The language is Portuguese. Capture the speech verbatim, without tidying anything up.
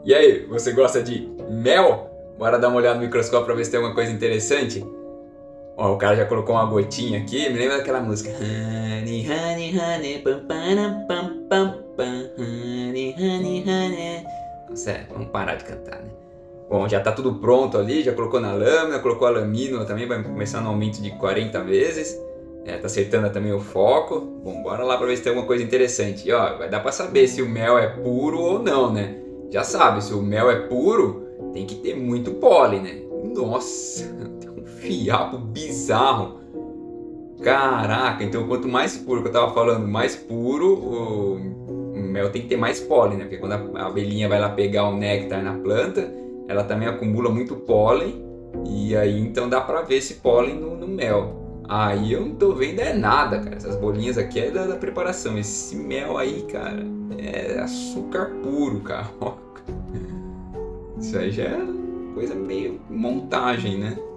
E aí, você gosta de mel? Bora dar uma olhada no microscópio pra ver se tem alguma coisa interessante? Ó, o cara já colocou uma gotinha aqui, me lembra daquela música. Honey, honey, honey, pam, pam, pam, pam, pam, honey, honey, honey. Nossa, é, vamos parar de cantar, né? Bom, já tá tudo pronto ali, já colocou na lâmina, colocou a lamínula também, vai começar no aumento de quarenta vezes. É, tá acertando também o foco. Bom, bora lá pra ver se tem alguma coisa interessante. E ó, vai dar pra saber se o mel é puro ou não, né? Já sabe, se o mel é puro, tem que ter muito pólen, né? Nossa, tem um fiapo bizarro. Caraca, então quanto mais puro, que eu tava falando, mais puro, o mel tem que ter mais pólen, né? Porque quando a abelhinha vai lá pegar o néctar na planta, ela também acumula muito pólen. E aí então dá pra ver esse pólen no, no mel. Aí eu não tô vendo é nada, cara. Essas bolinhas aqui é da, da preparação. Esse mel aí, cara, é açúcar puro, cara. Isso aí já é coisa meio montagem, né?